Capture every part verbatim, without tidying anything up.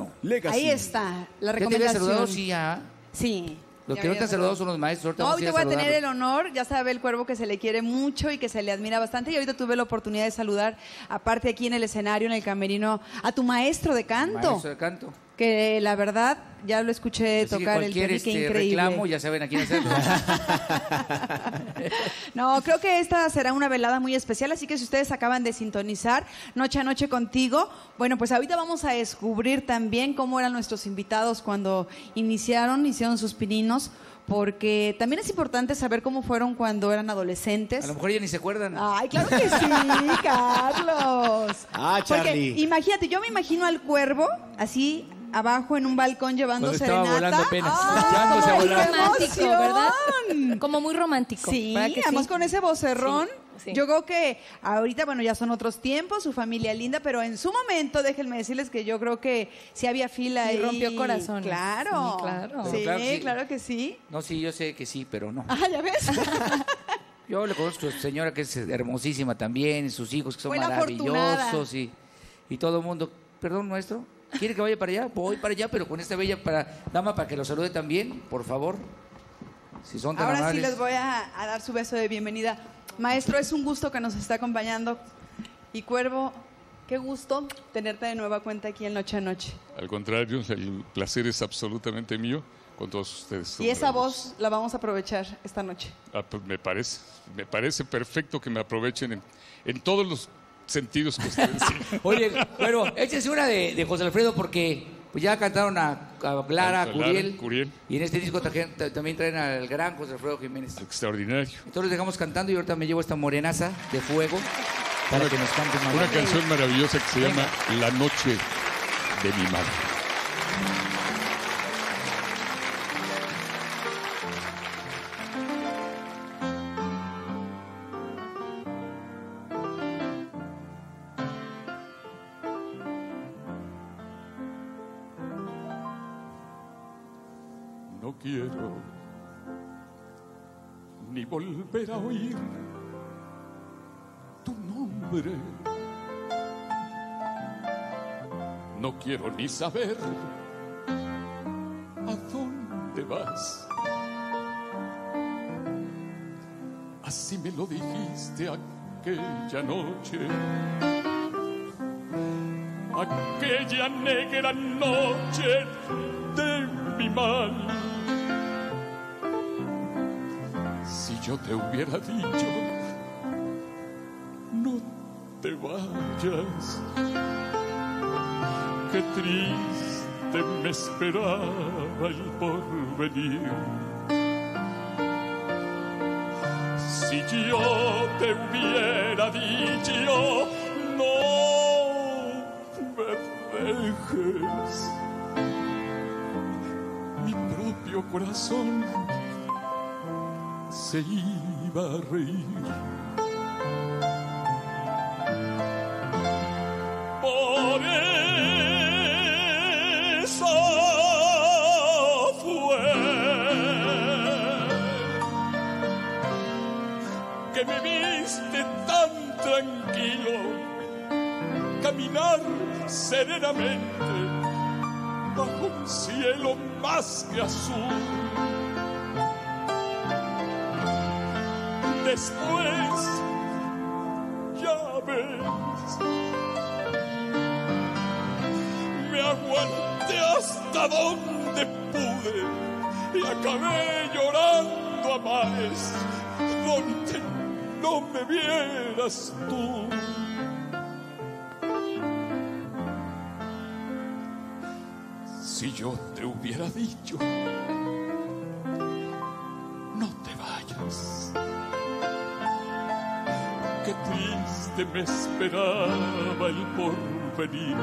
no? Legacy. Ahí está la ¿Ya te había recomendación. saludado? Sí, ya. Sí. Los ya que no había te han saludado son los maestros. Ahorita No, vamos a ir ahorita a voy a tener el saludarlos. honor, ya sabe el Cuervo que se le quiere mucho y que se le admira bastante, y ahorita tuve la oportunidad de saludar, aparte aquí en el escenario, en el camerino, a tu maestro de canto, Maestro de canto. que la verdad ya lo escuché Así que tocar el cualquier piano, qué este, increíble. reclamo, ya saben a quién hacerlo. No, creo que esta será una velada muy especial, así que si ustedes acaban de sintonizar Noche a Noche contigo, bueno, pues ahorita vamos a descubrir también cómo eran nuestros invitados cuando iniciaron, hicieron sus pininos, porque también es importante saber cómo fueron cuando eran adolescentes. A lo mejor ya ni se acuerdan. Ay, claro que sí, Carlos. Ah, Porque Charlie. imagínate, yo me imagino al Cuervo así abajo en un balcón llevando Cuando estaba serenata. volando apenas, ¡Ay, echándose a qué volar. Romántico, emoción! ¿verdad? Como muy romántico. Sí, ¿verdad que además sí? con ese vocerrón. Sí, sí. Yo creo que ahorita, bueno, ya son otros tiempos, su familia linda, pero en su momento, déjenme decirles que yo creo que sí había fila Y ahí. rompió corazones. Claro. Sí, claro. Sí, Pero claro que sí. claro que sí. No, sí, yo sé que sí, pero no. Ah, ¿ya ves? Yo le conozco a su señora que es hermosísima también, y sus hijos que son Fue la maravillosos y, y todo el mundo. Perdón, maestro, ¿quiere que vaya para allá? Voy para allá, pero con esta bella para, dama para que lo salude también, por favor. Si son tan Ahora sí amables. les voy a, a dar su beso de bienvenida. Maestro, es un gusto que nos está acompañando. Y Cuervo, qué gusto tenerte de nueva cuenta aquí en Noche a Noche. Al contrario, el placer es absolutamente mío con todos ustedes. Son Y esa maravillosos. voz la vamos a aprovechar esta noche. Ah, pues me parece, me parece perfecto que me aprovechen en, en todos los sentidos que ustedes tienen. Oye, pero échese una de, de José Alfredo porque pues ya cantaron a, a Clara, a Lara, Curiel, Curiel. y en este disco traje- ta- también traen al gran José Alfredo Jiménez. Extraordinario. Entonces los dejamos cantando y ahorita me llevo esta morenaza de fuego para que nos canten más. Una canción maravillosa que se llama La Noche de mi madre. No quiero ni volver a oír tu nombre. No quiero ni saber a dónde vas. Así me lo dijiste aquella noche, aquella negra noche de mi mal. Si yo te hubiera dicho, no te vayas, qué triste me esperaba el porvenir. Si yo te hubiera dicho, no me dejes, mi propio corazón se iba a reír. Por eso fue que me viste tan tranquilo caminar serenamente bajo un cielo más que azul. Después, ya ves, me aguanté hasta donde pude y acabé llorando a mares donde no me vieras tú. Si yo te hubiera dicho, no te vayas, qué triste me esperaba el porvenir.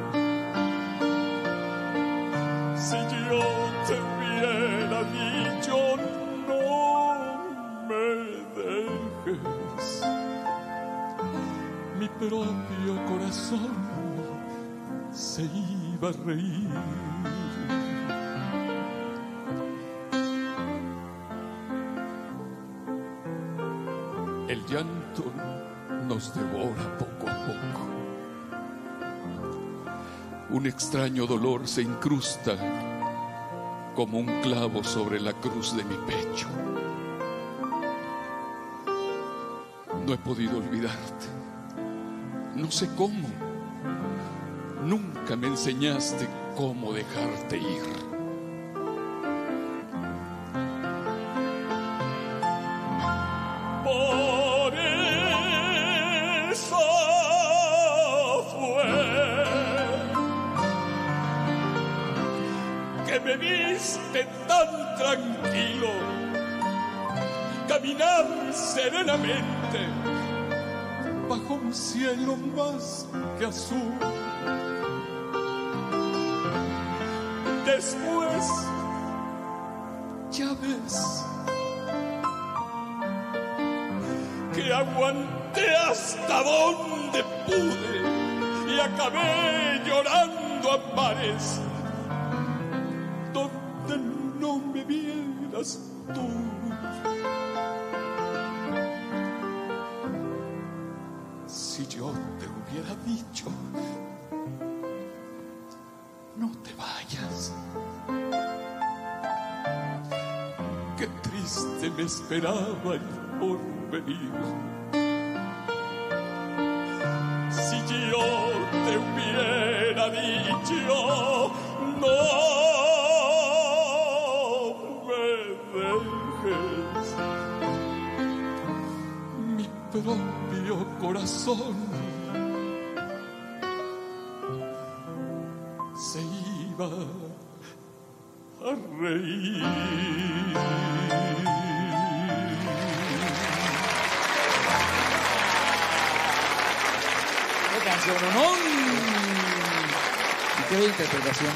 Si yo te hubiera dicho, no me dejes, mi propio corazón se iba a reír. El llanto nos devora poco a poco. un extraño dolor se incrusta como un clavo sobre la cruz de mi pecho. No he podido olvidarte. No sé cómo. Nunca me enseñaste cómo dejarte ir. Por eso fue que me viste tan tranquilo, caminar serenamente bajo un cielo más que azul. Después, ya ves, que aguanté hasta donde pude y acabé llorando a mares donde no me vieras tú. Si yo te hubiera dicho, no te vayas, qué triste me esperaba el porvenir. Si yo te hubiera dicho, no me dejes, mi propio corazón se iba a reír. ¡Qué canción, no! Y qué bella interpretación.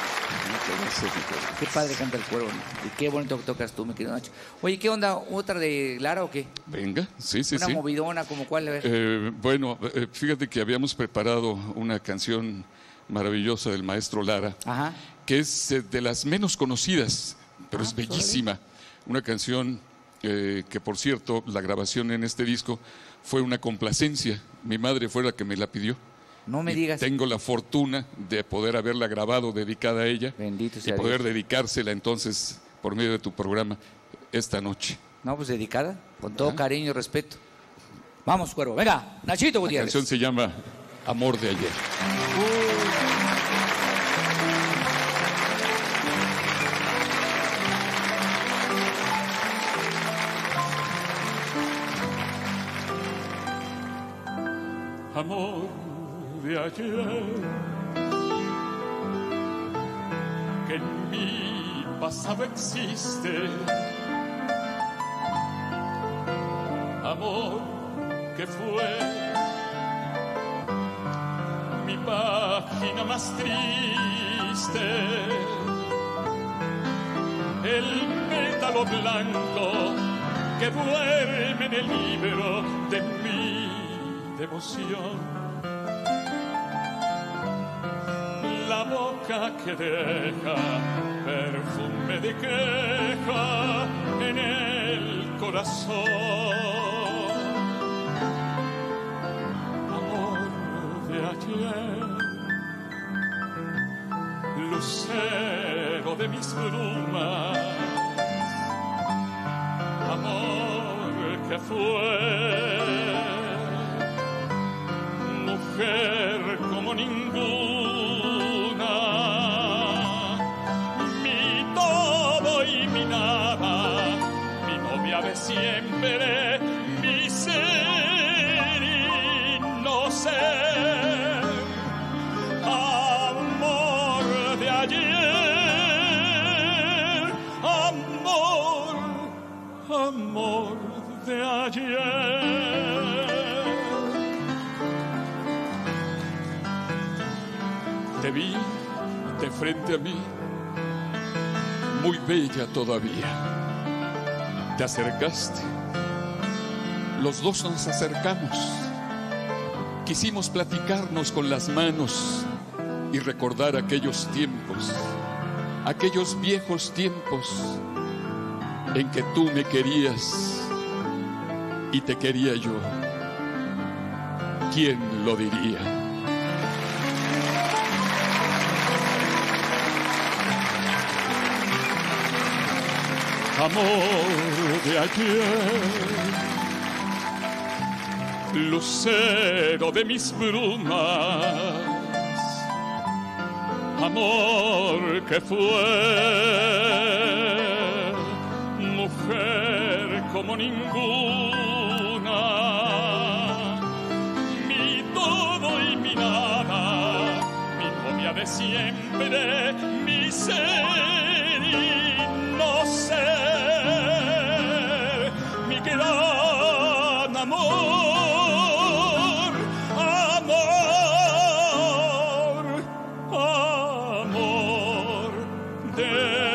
Qué padre canta el cuervo, ¿no? Y qué bonito que tocas tú, mi querido Nacho. Oye, ¿qué onda? ¿Otra de Lara o qué? Venga, sí, sí, Una sí. movidona, como cuál, a ver. Eh, bueno, eh, fíjate que habíamos preparado una canción maravillosa del maestro Lara, Ajá. que es eh, de las menos conocidas, pero Ah, es bellísima. Una canción eh, que, por cierto, la grabación en este disco fue una complacencia. Mi madre fue la que me la pidió. No me Y digas. tengo la fortuna de poder haberla grabado, dedicada a ella. Bendito y sea poder Dios. dedicársela entonces por medio de tu programa esta noche. No, pues dedicada, con todo Ah. cariño y respeto. Vamos, cuervo, venga, Nachito La Gutiérrez. canción se llama Amor de ayer. Amor de ayer, que en mi pasado existe. Amor que fue mi página más triste. El pétalo blanco que duerme en el libro de mi devoción, la boca que deja perfume de queja en el corazón. Amor de ayer, lucero de mis brumas, amor que fue mujer como ninguna, mi todo y mi nada, mi novia de siempre, mi ser y no ser. Amor de ayer, amor, amor de ayer. Te vi de frente a mí, muy bella todavía. Te acercaste, los dos nos acercamos. Quisimos platicarnos con las manos y recordar aquellos tiempos, aquellos viejos tiempos en que tú me querías y te quería yo. ¿Quién lo diría? amor de ayer, lucero de mis brumas, amor que fue mujer como ninguna, mi todo y mi nada, mi novia de siempre, mi ser y no ser, mi gran amor, amor, amor de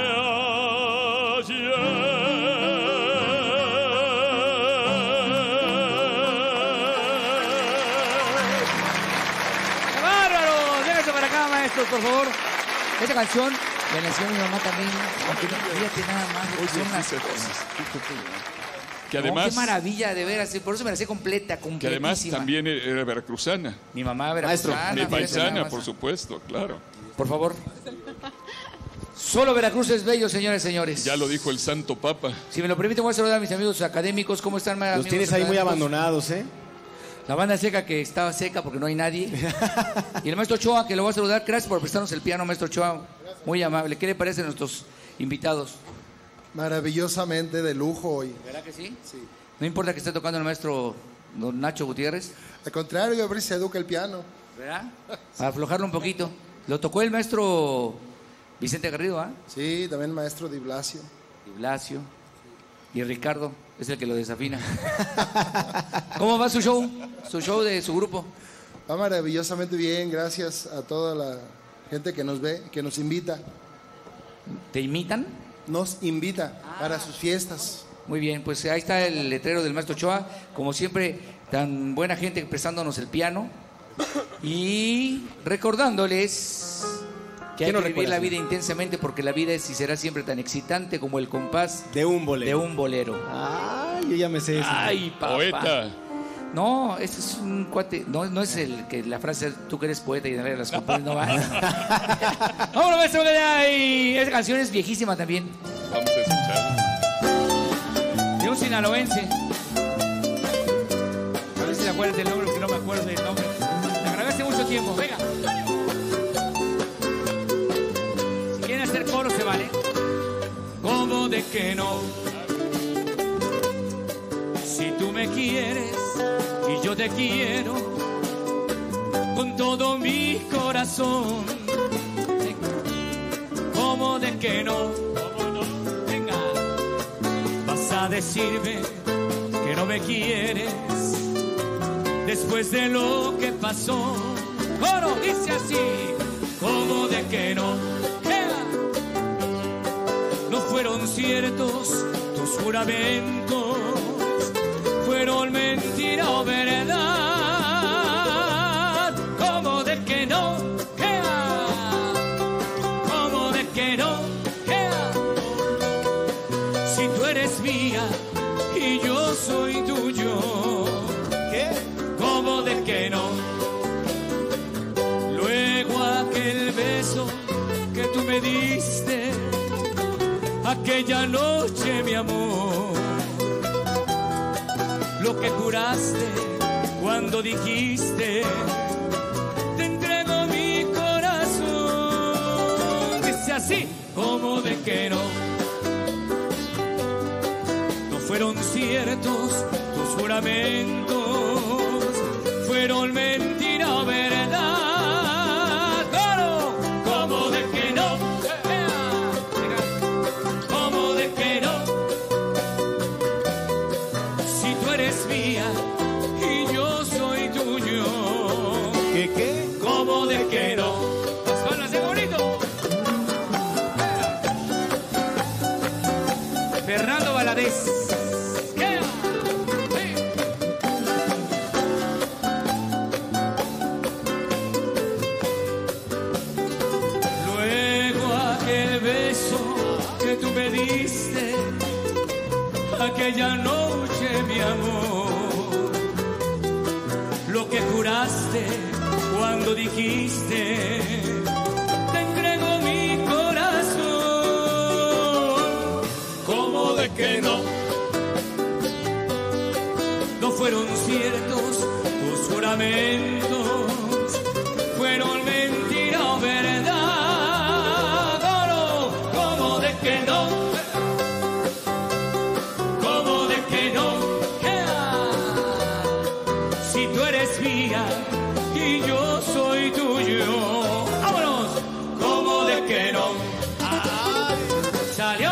por favor. Esta canción me la enseñó mi mamá también. Aunque no, fíjate nada más. Oye, son las sí, sí, cosas. Que No, además, qué maravilla, de veras. Por eso me la sé completa, completísima. que además también era veracruzana. Mi mamá veracruzana. Mi fíjate nada paisana, más. por supuesto, claro. Por favor. Solo Veracruz es bello, señores, señores. Ya lo dijo el Santo Papa. Si me lo permiten, voy a saludar a mis amigos académicos. ¿Cómo están, Los amigos tienes ahí muy académicos? abandonados, ¿eh? La banda seca que estaba seca porque no hay nadie. Y el maestro Ochoa, que lo voy a saludar. Gracias por prestarnos el piano, maestro Ochoa. Muy amable. ¿Qué le parece a nuestros invitados? Maravillosamente de lujo hoy. ¿Verdad que sí? Sí. No importa que esté tocando el maestro don Nacho Gutiérrez. Al contrario, a ver si se educa el piano. ¿Verdad? Para aflojarlo un poquito. Lo tocó el maestro Vicente Garrido, ¿ah? Sí, también el maestro Di Blasio. Di Blasio. Y Ricardo es el que lo desafina. ¿Cómo va su show? Su show de su grupo. Va maravillosamente bien, gracias a toda la gente que nos ve, que nos invita. ¿Te imitan? Nos invita ah. para sus fiestas. Muy bien, pues ahí está el letrero del maestro Ochoa. Como siempre, tan buena gente prestándonos el piano. Y recordándoles que hay que vivir la vida intensamente, porque la vida es y será siempre tan excitante como el compás de un bolero. De un bolero. Ay, yo ya me sé eso. Ay, papá. Poeta. No, este es un cuate. No, no es el que la frase tú que eres poeta y de las compones no va. Vámonos, maestro. Y esa canción es viejísima también. Vamos a escuchar. De un sinaloense. A ver si te acuerdas del nombre, porque no me acuerdo del nombre. La grabé hace mucho tiempo. Venga. Si quieren hacer coro, se vale. ¿Cómo de que no? Si tú me quieres y yo te quiero con todo mi corazón. ¿Cómo de que no? Venga. Vas a decirme que no me quieres después de lo que pasó. Coro dice así. ¿Cómo de que no? Venga. No fueron ciertos tus juramentos, fueron mentira o verdad. ¿Cómo de que no? ¡Ea! ¿Cómo de que no? ¡Ea! Si tú eres mía y yo soy tuyo, ¿qué? ¿Cómo de que no? Luego aquel beso que tú me diste aquella noche, mi amor, lo que juraste cuando dijiste te entrego mi corazón. Dice así. ¿Cómo de que no? No fueron ciertos tus juramentos, fueron mentira o verdad. ¿Cómo? ¿Cómo de que no? ¿Cómo de que no? Si tú eres mía y yo soy tuyo. ¿Qué qué? ¿Cómo de que no? Las palmas de bonito. Fernando Valadez. ¿Qué? Sí. Luego aquel beso que tú me diste aquella noche, mi amor, lo que juraste cuando dijiste te entrego mi corazón. ¿Cómo de fueron ciertos tus juramentos, fueron mentira o verdad. Oh, no, ¿cómo de que no? ¿Cómo de que no? Yeah. Si tú eres mía y yo soy tuyo, vámonos. ¿Cómo de que no? Ah, salió.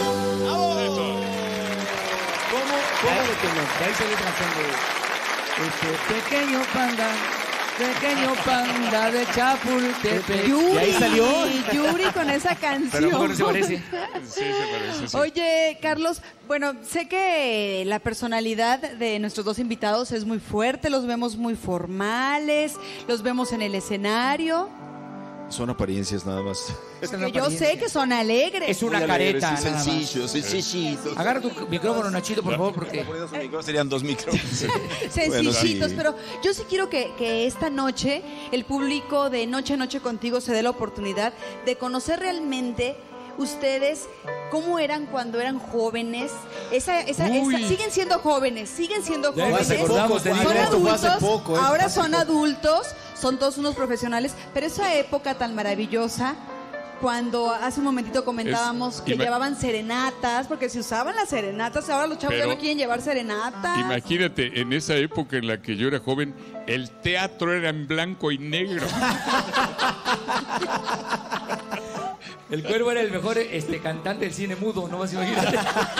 ¿Cómo de que no? De ahí salió cantando. Este pequeño panda, pequeño panda de Chapultepec. Yuri, ¿Y ahí salió? Yuri con esa canción. Pero mejor no se parece. Sí, se parece, sí. Oye, Carlos, bueno, sé que la personalidad de nuestros dos invitados es muy fuerte, los vemos muy formales, los vemos en el escenario. Son apariencias nada más. Que yo sé que son alegres. Es una careta. Muy nada más. sencillo, sencillo. Agarra tu micrófono, Nachito, por favor, porque... Poniendo su micrófono, serían dos micrófonos. Sencillitos, Bueno, sí. pero yo sí quiero que, que esta noche el público de Noche a Noche Contigo se dé la oportunidad de conocer realmente ustedes cómo eran cuando eran jóvenes. Esa, esa, esa- siguen siendo jóvenes, siguen siendo Ya jóvenes. hace poco, te son digo, esto fue hace adultos, poco, ¿eh? ahora son adultos, son todos unos profesionales, pero esa época tan maravillosa, cuando hace un momentito comentábamos Es- que ima- llevaban serenatas, porque se usaban las serenatas, ahora los chavos ya Pero- no quieren llevar serenatas. Imagínate, en esa época en la que yo era joven, el teatro era en blanco y negro. El Cuervo era el mejor este, cantante del cine mudo, no vas a imaginar.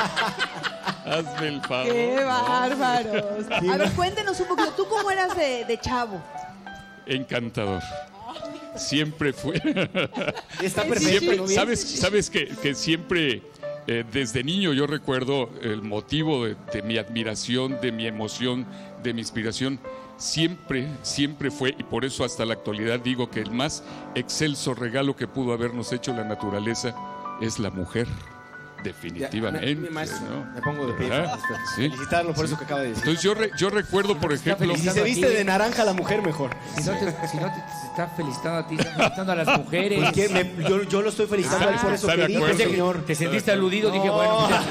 Hazme el favor. ¡Qué bárbaros! A ver, cuéntenos un poquito, ¿tú cómo eras de, de chavo? Encantador. Siempre fue. Está Sí, perfecto. Siempre, ¿no? Bien. ¿Sabes, sabes que, que siempre, eh, desde niño, yo recuerdo el motivo de, de mi admiración, de mi emoción, de mi inspiración. Siempre, siempre fue, y por eso hasta la actualidad digo que el más excelso regalo que pudo habernos hecho la naturaleza es la mujer. Definitivamente. Ya, me- maestro, ¿no? me pongo de pie. ¿Verdad? Sí. Felicitarlo por eso que acaba de decir. Entonces yo, re- yo recuerdo, por ejemplo, Y si se viste de naranja la mujer, mejor. Si no te, si no te, te está felicitando a ti, está felicitando a las mujeres. Pues que me- yo, yo lo estoy felicitando Ah, a él por eso está de que dijo, acuerdo. señor. Te sentiste aludido, dije, No. bueno, pues,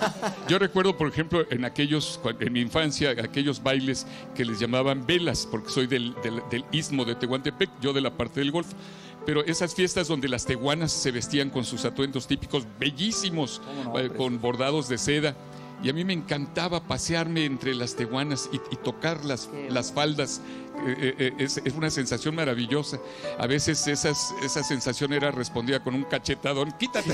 yo recuerdo, por ejemplo, en aquellos, cuan- en mi infancia, aquellos bailes que les llamaban velas, porque soy del, del, del istmo de Tehuantepec, yo de la parte del Golfo. Pero esas fiestas donde las tehuanas se vestían con sus atuendos típicos bellísimos, eh, con bordados de seda. Y a mí me encantaba pasearme entre las tehuanas y, y tocar las, las faldas. Eh, eh, es, es una sensación maravillosa. A veces esas, esa sensación era respondida con un cachetadón. ¡Quítate!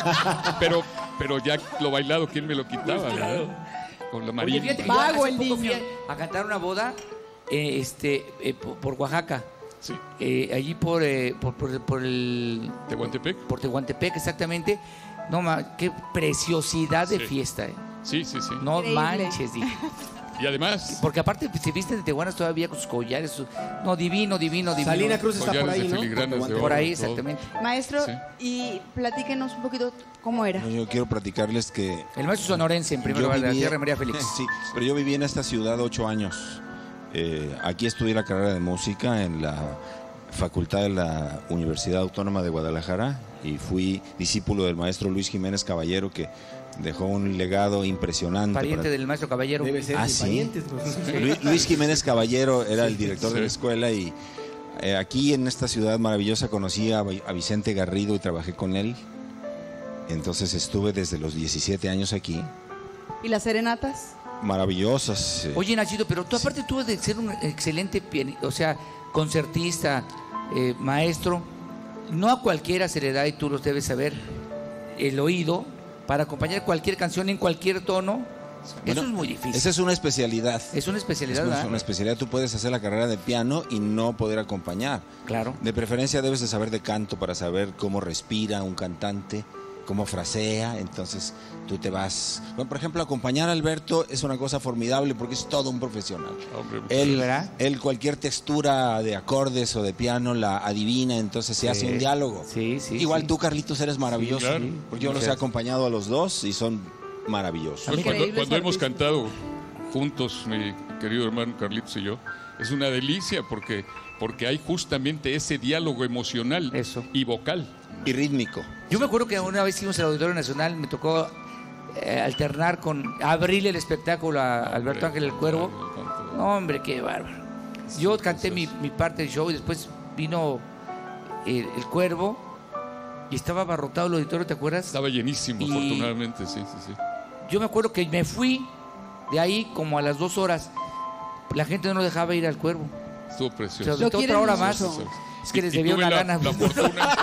pero, pero ya lo bailado, ¿quién me lo quitaba? ¿Verdad? Con la Oye, María. fíjate que yo Vago hace el poco niño. fui a, a cantar una boda eh, este, eh, por, por Oaxaca. Sí. Eh, allí por, eh, por, por, por el... ¿Tehuantepec? Por Tehuantepec, exactamente. No, ma, qué preciosidad de Sí. fiesta. eh. Sí, sí, sí. No Increíble. manches, dije. Y además, Porque aparte se visten de tehuanas todavía con sus collares. sus- No, divino, divino, divino. Salina Cruz está por collares ahí, de ¿no? filigranas de Por oro, ahí, todo. exactamente. Maestro, Sí. y platíquenos un poquito cómo era. No, yo quiero platicarles que El maestro sonorense, en primer yo lugar, de la viví- tierra de María Félix. Sí, pero yo viví en esta ciudad ocho años. Eh, aquí estudié la carrera de música en la facultad de la Universidad Autónoma de Guadalajara y fui discípulo del maestro Luis Jiménez Caballero, que dejó un legado impresionante. Pariente para- del maestro Caballero. Debe ser Ah, de ¿sí? parientes. pues. Luis, Luis Jiménez Caballero era el director de la Sí. escuela y eh, aquí en esta ciudad maravillosa conocí a, a Vicente Garrido y trabajé con él. Entonces estuve desde los diecisiete años aquí. ¿Y las serenatas? Maravillosas. eh. Oye, Nachito, pero tú aparte tú de ser un excelente pianista, o sea, concertista, eh, maestro, no a cualquiera se le da, y tú lo debes saber, el oído para acompañar cualquier canción en cualquier tono. Bueno, Eso es muy difícil. Esa es una especialidad. Es una especialidad, Es una, ¿verdad? una especialidad. Tú puedes hacer la carrera de piano y no poder acompañar. Claro. De preferencia debes de saber de canto para saber cómo respira un cantante, cómo frasea. Entonces tú te vas... Bueno, por ejemplo, acompañar a Alberto es una cosa formidable porque es todo un profesional. Hombre, Él, ¿verdad? él cualquier textura de acordes o de piano la adivina, entonces se hace un diálogo. Sí, sí. Igual sí. tú, Carlitos, eres maravilloso. claro. Porque yo los he acompañado a los dos y son maravillosos. Pues cuando, Increíbles cuando hemos artistas. cantado juntos, mi querido hermano Carlitos y yo, es una delicia porque, porque hay justamente ese diálogo emocional Eso. y vocal. Y rítmico. Yo me acuerdo que una vez fuimos al Auditorio Nacional, me tocó eh, alternar con abrirle el espectáculo a Alberto Ángel el Cuervo. No, hombre, qué bárbaro. Yo canté mi, mi parte del show y después vino el, el Cuervo y estaba abarrotado el auditorio, ¿te acuerdas? Estaba llenísimo, Y afortunadamente, sí, sí, sí. Yo me acuerdo que me fui de ahí como a las dos horas. La gente no nos dejaba ir al Cuervo. Estuvo Se precioso. aventó otra hora más. Es que les Y- y debía tuve una la- lana. la fortuna.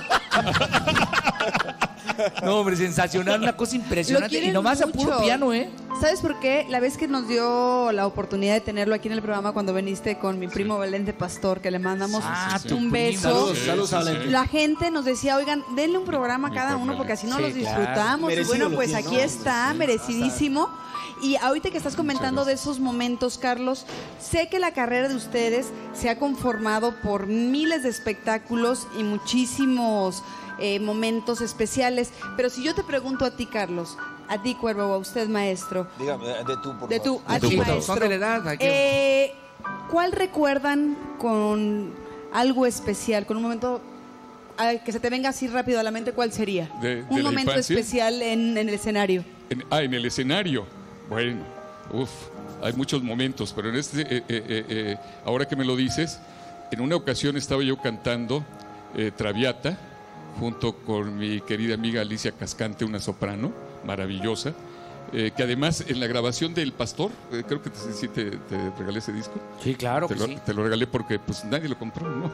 No, hombre, sensacional, una cosa impresionante. Y quieren nomás a mucho. puro piano, ¿eh? ¿Sabes por qué? La vez que nos dio la oportunidad de tenerlo aquí en el programa cuando viniste con mi primo Valente Pastor, que le mandamos Ah, sí, sí. un tu primo. beso. Saludos, Sí, saludos sí, a sí. Valente. La gente nos decía, oigan, denle un programa a Mi cada uno carnal. porque así no Sí, los claro. disfrutamos. Y Merecido bueno, lo pues tiene, aquí ¿no? está, merecidísimo. Y ahorita que estás comentando de esos momentos, Carlos, sé que la carrera de ustedes se ha conformado por miles de espectáculos y muchísimos eh, momentos especiales. Pero si yo te pregunto a ti, Carlos, a ti, Cuervo, o a usted, maestro, Dígame, de tú, por de favor. tú, a tú, ti, por favor. maestro, Son de la edad, aquí. eh, ¿cuál recuerdan con algo especial, con un momento ah, que se te venga así rápido a la mente? ¿Cuál sería? De- de un la momento infancia. especial en, en el escenario. En- ah, en el escenario. Bueno, uff, hay muchos momentos, pero en este, eh, eh, eh, eh, ahora que me lo dices, en una ocasión estaba yo cantando eh, Traviata junto con mi querida amiga Alicia Cascante, una soprano maravillosa, eh, que además en la grabación del Pastor, eh, creo que te, sí te, te regalé ese disco. Sí, claro Te que lo, sí. te lo regalé porque pues nadie lo compró, ¿no?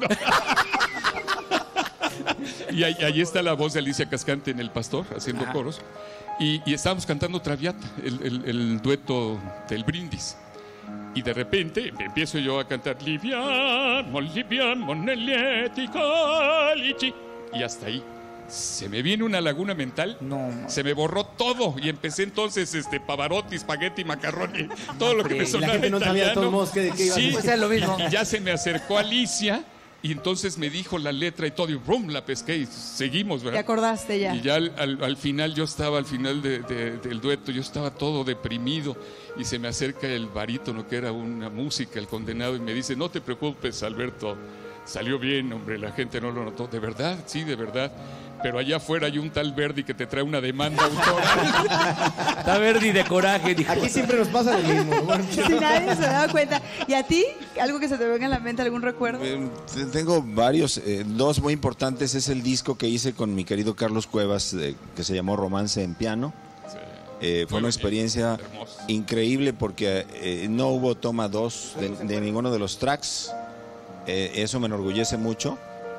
Y ahí, ahí está la voz de Alicia Cascante en El Pastor, haciendo Ajá. coros. Y, y estábamos cantando Traviata, el, el- el dueto del brindis. Y de repente empiezo yo a cantar Liviamo, liviamo nell'eti colici. Y hasta ahí. Se me viene una laguna mental. No, ma- Se me borró todo. Y empecé entonces este, Pavarotti, Spaghetti, Macaroni, todo lo que me Y la sonaba gente no sabía de italiano. todos modos qué- de qué iba a Sí, decir. Pues es lo mismo. y ya se me acercó Alicia y entonces me dijo la letra y todo, y ¡rum! La pesqué y seguimos, ¿Te ¿verdad? acordaste ya? Y ya al, al- al final, yo estaba al final de- de- del dueto, yo estaba todo deprimido y se me acerca el barítono, que era una música, el condenado, y me dice, no te preocupes, Alberto, salió bien, hombre, la gente no lo notó. ¿De verdad? Sí, de verdad. Pero allá afuera hay un tal Verdi que te trae una demanda autoral. Está Verdi de coraje, dijo. Aquí siempre nos pasa lo mismo. Bueno, Si nadie se daba cuenta. ¿Y a ti? ¿Algo que se te venga en la mente, algún recuerdo? Eh, te- Tengo varios, eh, dos muy importantes. Es el disco que hice con mi querido Carlos Cuevas, eh, que se llamó Romance en Piano. Eh, fue una experiencia Hermoso. increíble porque eh, no hubo toma dos de, de ninguno de los tracks. Eh, eso me enorgullece mucho.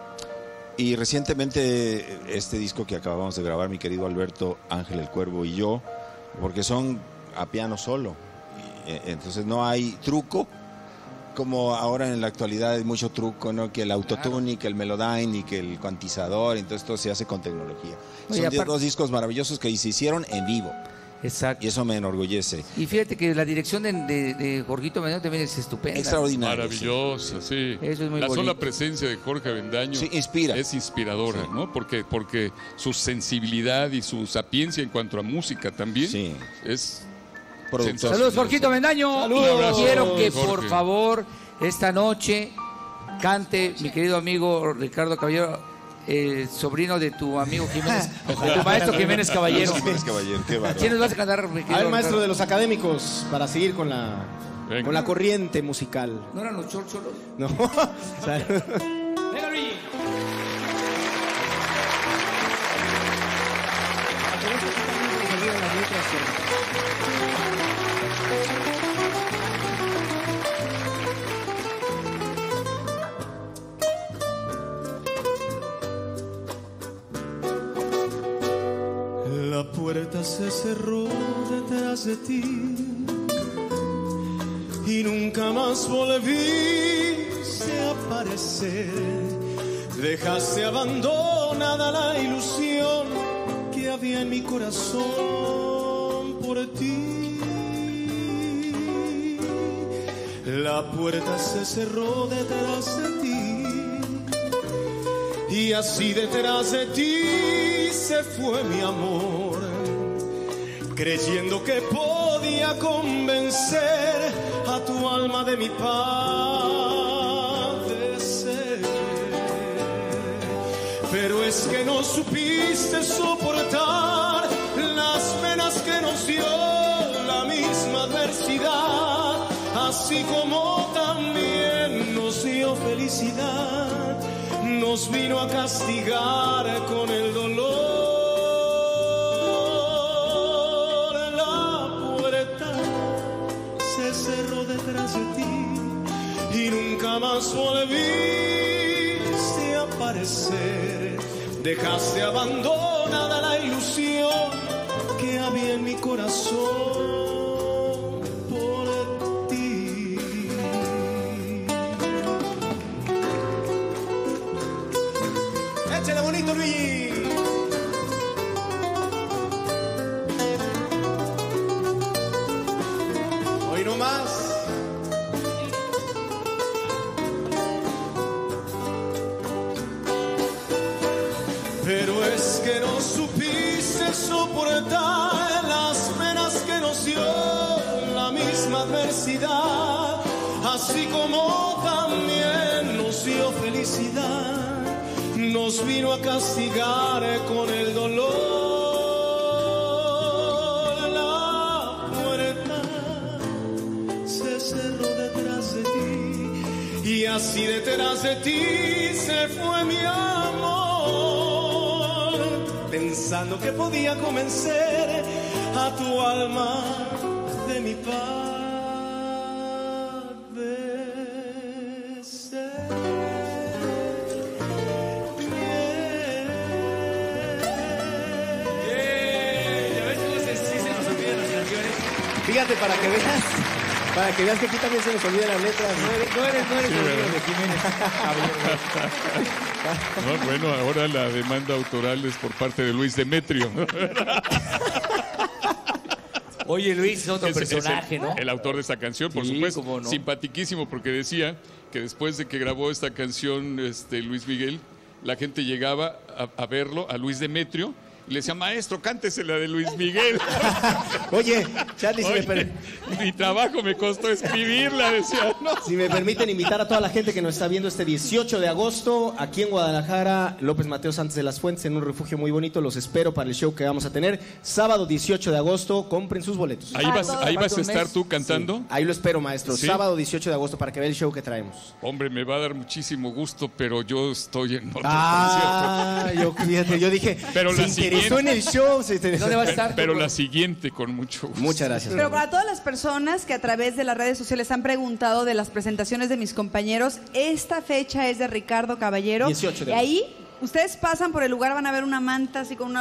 Y recientemente este disco que acabamos de grabar, mi querido Alberto Ángel el Cuervo y yo, porque son a piano solo. Y, eh, entonces no hay truco, como ahora en la actualidad hay mucho truco, ¿no? Que el autotune, y que el melodyne y que el cuantizador, entonces todo se hace con tecnología. Oye, Son aparte- dos discos maravillosos que se hicieron en vivo Exacto. y eso me enorgullece. Y fíjate que la dirección de, de, de Jorgito Mendoza también es estupenda. Extraordinario. Maravillosa, sí. Eso es muy La bonito. sola presencia de Jorge Avendaño Sí, inspira. es inspiradora, Sí. ¿no? Porque, porque su sensibilidad y su sapiencia en cuanto a música también Sí. es Productor. sensacional. Saludos, Jorgito Mendaño. Saludos. Un abrazo, Quiero que Jorge. por favor esta noche cante mi querido amigo Ricardo Caballero, el sobrino de tu amigo Jiménez, de tu maestro Jiménez Caballero. Jiménez Caballero, qué bárbaro. ¿Quién nos vas a cantar, mi a querido ver, maestro Ricardo? de los académicos, para seguir con la, Venga. con la corriente musical. ¿No eran los chorcholos? No. O sea, Venga, Luigi. La puerta se cerró detrás de ti y nunca más volviste a aparecer. Dejaste abandonada la ilusión que había en mi corazón por ti. La puerta se cerró detrás de ti y así detrás de ti se fue mi amor, creyendo que podía convencer a tu alma de mi padecer. Pero es que no supiste soportar las penas que nos dio la misma adversidad, así como también nos dio felicidad, nos vino a castigar con el dolor. La puerta se cerró detrás de ti y nunca más volviste a aparecer. Dejaste abandonada la ilusión que había en mi corazón por ti. Échale bonito, Luigi. Hoy no más. Pero es que no supiste soportar las penas que nos dio la misma adversidad, así como también nos dio felicidad, nos vino a castigar con el dolor. La puerta se cerró detrás de ti y así detrás de ti se fue mi amor, pensando que podía convencer a tu alma de mi paz de ser. Fíjate, para que veas, para que veas que aquí también se nos olvidan las letras. No eres, no eres, no eres Sí, el ¿verdad? de Jiménez. No, bueno, ahora la demanda autoral es por parte de Luis Demetrio. Oye, Luis es otro Es- es personaje, el, ¿no? el autor de esta canción, por Sí, supuesto. cómo no. Simpatiquísimo, porque decía que después de que grabó esta canción este, Luis Miguel, la gente llegaba a, a verlo, a Luis Demetrio, y le decía, maestro, cántese la de Luis Miguel. Oye, Charlie, si me, Oye, per- mi trabajo me costó escribirla, decía. No. si me permiten invitar a toda la gente que nos está viendo este dieciocho de agosto, aquí en Guadalajara, López Mateos Santos de las Fuentes, en un refugio muy bonito. Los espero para el show que vamos a tener. Sábado dieciocho de agosto, compren sus boletos. Ahí Ah, vas, todo ahí falta vas a un estar mes. tú cantando. Ahí lo espero, maestro. ¿Sí? Sábado dieciocho de agosto para que vea el show que traemos. Hombre, me va a dar muchísimo gusto, pero yo estoy en otro Ah, yo, fíjate, yo dije, Pero se la interesó siguiente- en el show. Se interesó. ¿Dónde va a concierto. estar? Pero tú? la siguiente, con mucho gusto. Muchas gracias. Pero para todas las personas que a través de las redes sociales han preguntado de las presentaciones de mis compañeros, esta fecha es de Ricardo Caballero. dieciocho de Y ahí ustedes pasan por el lugar, van a ver una manta así con una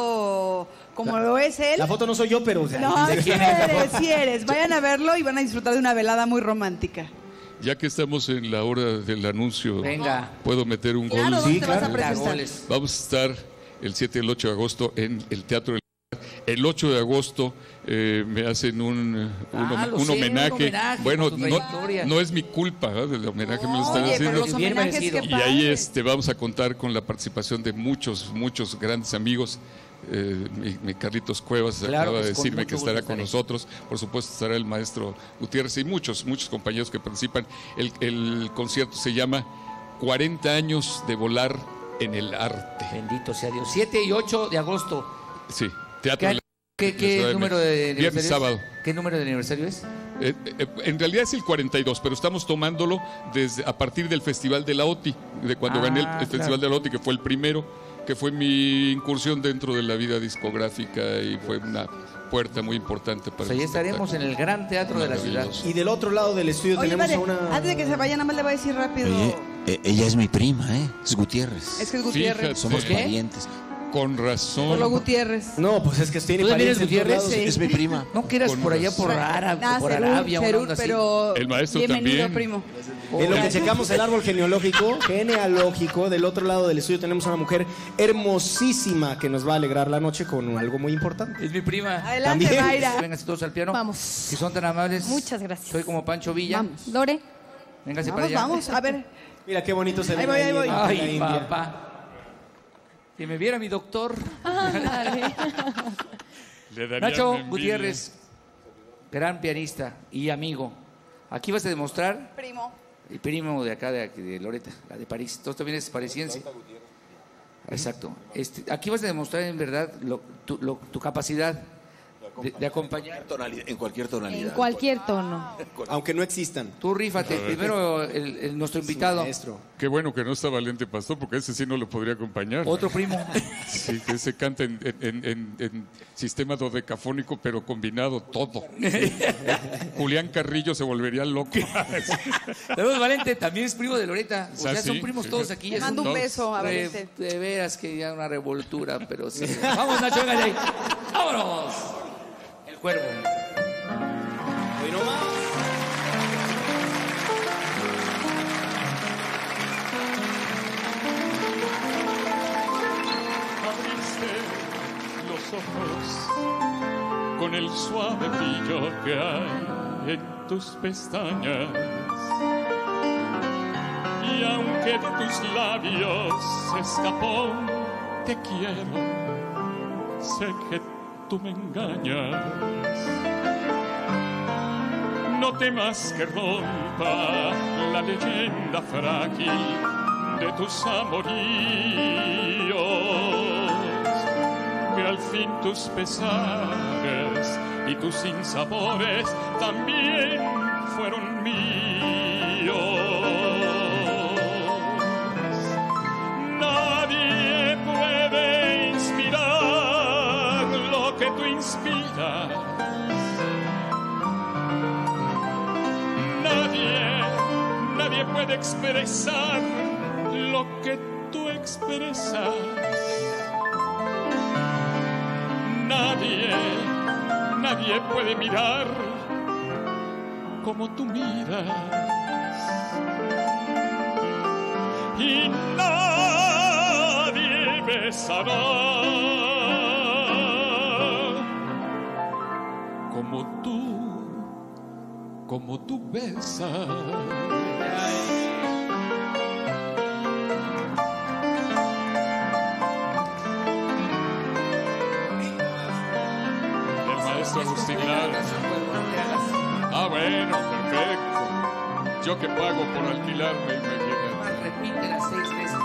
foto como La- lo es él. La foto no soy yo, pero... o sea, No, ¿de sí quién es la eres, foto? sí eres. Vayan a verlo y van a disfrutar de una velada muy romántica. Ya que estamos en la hora del anuncio, Venga. ¿puedo meter un Claro, gol? ¿dónde Sí, te vas claro. a presentar? Goles. Vamos a estar el siete y el ocho de agosto en el Teatro del Lugar. El ocho de agosto eh, me hacen un, un, Ah, hom- lo un sé, un homenaje. homenaje Bueno, por tu no, trayectoria. no es mi culpa, ¿eh? El homenaje me lo están Oye, pero haciendo. los Bien homenajes, merecido. qué Y ahí padre. este, vamos a contar con la participación de muchos, muchos grandes amigos. Eh, mi, mi Carlitos Cuevas Claro, acaba de pues, con decirme mucho que estará gusto con estaré. nosotros. Por supuesto estará el maestro Gutiérrez y muchos, muchos compañeros que participan. El, el concierto se llama cuarenta años de volar en el arte. Bendito sea Dios. siete y ocho de agosto. Sí, Teatro ¿Qué, de qué- la qué Ciudad de número de México. aniversario Viernes es? sábado. ¿Qué número de aniversario es? Eh, eh, en realidad es el cuarenta y dos, pero estamos tomándolo desde a partir del Festival de la O T I, de cuando Ah, gané el, el claro. Festival de la O T I, que fue el primero, que fue mi incursión dentro de la vida discográfica y fue una puerta muy importante para Pues ahí el estaremos en espectáculo. el Gran Teatro de la Ciudad. Maravilloso. Y del otro lado del estudio Oye, tenemos vale, a una... antes de que se vaya, nada más le voy a decir rápido. Oye, eh, ella es mi prima, ¿eh? Es Gutiérrez. Es que es Gutiérrez. Fíjate. Somos ¿Qué? parientes. Con razón. Por lo Gutiérrez. No, pues es que tiene ¿Tú también parientes eres en todos Gutiérrez? lados. Es mi prima. No que eras Con por allá por, razón. Árabe, Nah, por Cerul, Arabia, una Cerul, onda así. pero El maestro bienvenido, también. primo. En lo que checamos el árbol genealógico, genealógico, del otro lado del estudio tenemos a una mujer hermosísima que nos va a alegrar la noche con algo muy importante. Es mi prima. Adelante, También. Mayra. Vénganse todos al piano. Vamos. Si son tan amables. Muchas gracias. Soy como Pancho Villa. Vamos. Lore. Vénganse para Vamos, allá. vamos. A ver, Mira qué bonito se ve Ahí voy, ahí voy. en la Ay, India. papá. Si me viera mi doctor. Ándale. Le daría Nacho envidia. Gutiérrez, gran pianista y amigo. Aquí vas a demostrar primo. el primo de acá, de, aquí, de Loreta, la de París. Tú también eres parisiense. Exacto. Este, aquí vas a demostrar en verdad lo- tu, lo- tu capacidad de, de acompañar. En cualquier tonalidad. En cualquier tono. Aunque no existan. Tú rífate, primero el, el- nuestro invitado. Maestro. Qué bueno que no está Valente Pastor, porque ese sí no lo podría acompañar. Otro primo. Sí, que ese canta en, en- en- en sistema dodecafónico, pero combinado todo. Julián Carrillo se volvería loco. Saludos, Valente, también es primo de Loreta. O sea, Ah, son sí. primos todos aquí. Es Mando un beso a re- Valente. De veras que ya una revoltura, pero sí. Vamos, Nacho, venga de ahí. ¡Vámonos! El cuervo. Hoy no más. Abriste los ojos con el suave brillo que hay en tus pestañas. Y aunque de tus labios se escapó, te quiero, sé que tú me engañas. No temas que rompa la leyenda frágil de tus amoríos, que al fin tus pesares y tus sinsabores también fueron míos. Nadie puede inspirar lo que tú inspiras. Nadie, nadie puede expresar lo que tú expresas. Nadie, nadie puede mirar como tú miras. Y nadie besará como tú, como tú besas. El maestro Agustín Lara. Ah, bueno, perfecto. Yo que pago por alquilarme, imagínate. Repite las seis veces.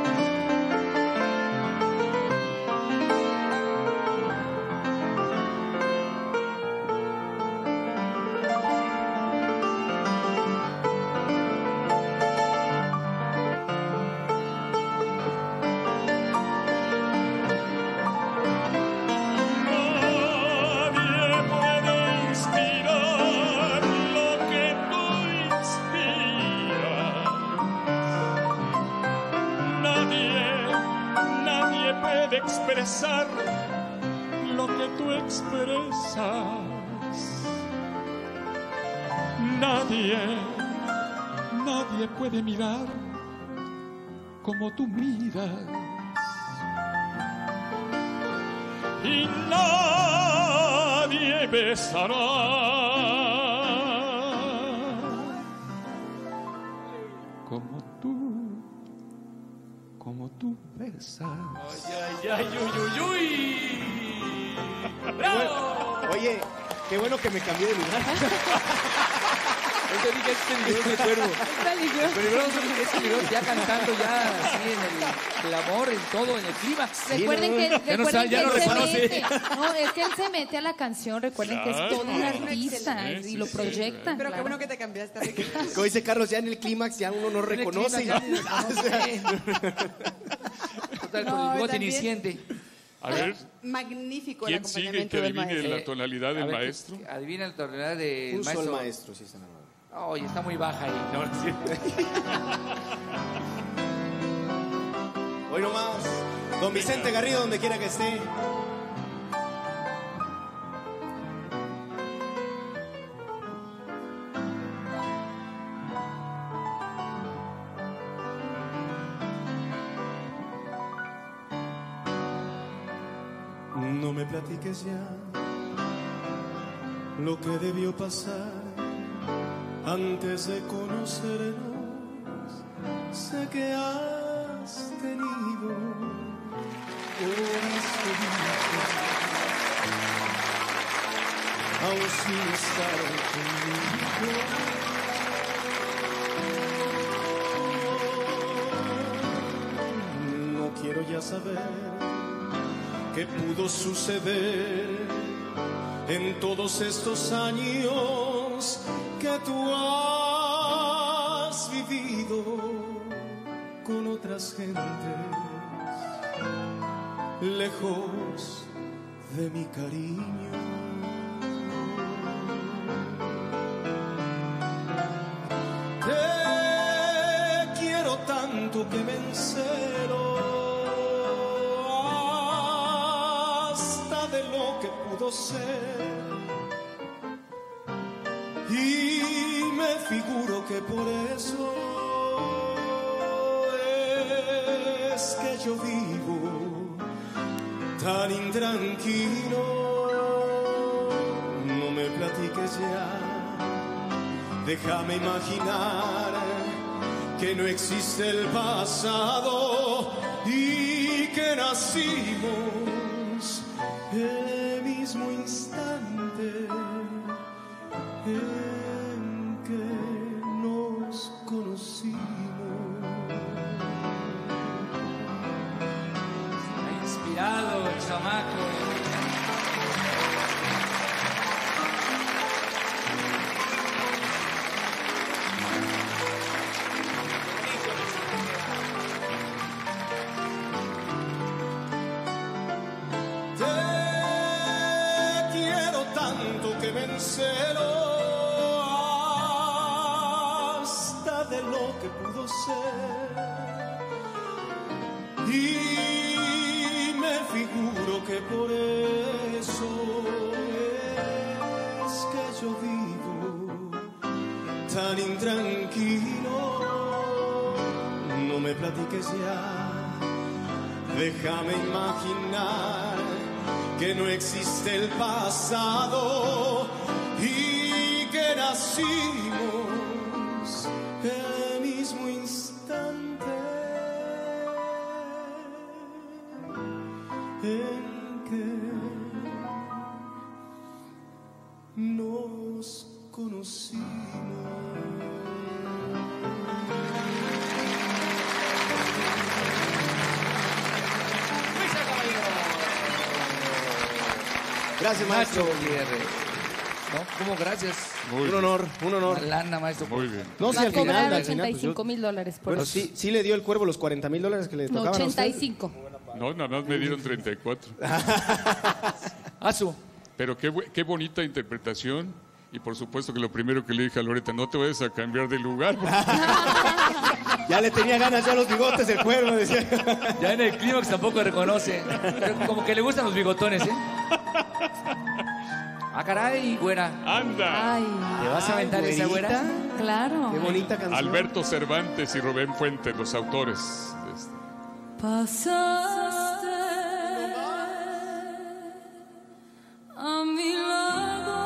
Nadie puede inspirar lo que tú inspiras. Nadie, nadie puede expresar lo que tú expresas. Nadie, nadie puede mirar como tú miras. Y nadie besará como tú, como tú besas. Ay, ay, uy, uy, uy. ¡Bravo! Oye, qué bueno que me cambié de lugar. Yo dije, este video es de cuervo. Pero yo este video ya cantando ya así en el, el amor, en todo, en el clímax. Recuerden que, Ya no recuerden sabe, ya que no él se reconoce. mete. No, es que él se mete a la canción. Recuerden que es todo un Claro. artista Sí, y sí, lo sí. proyecta. Pero qué claro. bueno que te cambiaste. Ricky. Como dice Carlos, ya en el clímax ya uno no reconoce. Ya ni reconoce. Total, con No, el bote también- iniciente. A ver, Magnífico el ¿quién sigue acompañamiento que del adivine maestro. la tonalidad A del ver, maestro? que- Adivina la tonalidad del Un maestro. sol maestro, sí está en la mano. Oye, está muy baja ahí. No, no es cierto. Hoy nomás, don Vicente Garrido, donde quiera que esté. No me platiques ya lo que debió pasar antes de conocernos. Sé que has tenido horas felices, aún sin estar conmigo. No quiero ya saber que pudo suceder en todos estos años que tú has vivido con otras gentes, lejos de mi cariño. Te quiero tanto que me encelo hasta de lo que pudo ser, y me figuro que por eso es que yo vivo tan intranquilo. No me platiques ya, déjame imaginar que no existe el pasado y que nacimos el mismo instante en que nos conocimos. Inspirado el chamaco. Me encelo hasta de lo que pudo ser, y me figuro que por eso es que yo vivo tan intranquilo. No me platiques ya, déjame imaginar que no existe el pasado y que nacimos el mismo instante en que nos conocimos. Gracias, maestro. Gutiérrez. ¿No? ¿Cómo? Gracias. Muy Un bien. honor, un honor. Una lana, maestro. Muy bien. No, sí, Va a al final, cobrar al final, ochenta y pues, yo- cinco mil dólares por Bueno, eso. sí, sí le dio el cuervo los cuarenta mil dólares que le No, tocaban a usted. ochenta y cinco. No, nada más me dieron treinta y cuatro. Azu. Pero qué, bu- qué bonita interpretación. Y por supuesto que lo primero que le dije a Loreta, no te vayas a cambiar de lugar. Ya le tenía ganas yo a los bigotes del cuervo, decía. Ya en el clímax tampoco reconoce. Pero como que le gustan los bigotones, ¿eh? Ah, caray, güera. ¡Anda! Ay, ¿Te vas a aventar esa güera? claro. Qué bonita canción. Alberto Cervantes y Rubén Fuentes, los autores de este. Pasaste a mi lado,